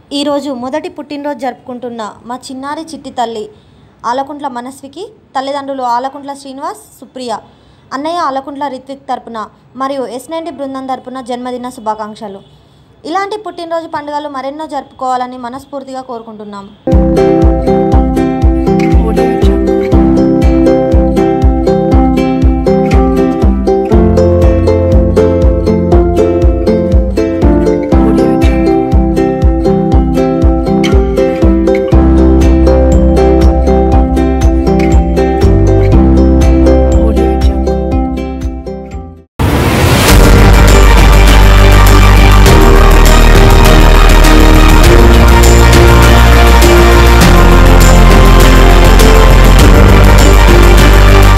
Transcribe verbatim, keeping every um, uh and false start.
ఈరోజు మొదటి పుట్టినరోజు జరుపుకుంటున్న మా చిన్నారి చిట్టి తల్లి ఆలకుంట్ల మనస్వికి తల్లిదండ్రులు ఆలకుంట్ల శ్రీనివాస్, సుప్రియ, అన్నయ్య ఆలకుంట్ల రిత్విక్ తరపున మరియు ఎస్ నైంటీ బృందం తరపున జన్మదిన శుభాకాంక్షలు. ఇలాంటి పుట్టినరోజు పండుగలు మరెన్నో జరుపుకోవాలని మనస్ఫూర్తిగా కోరుకుంటున్నాం.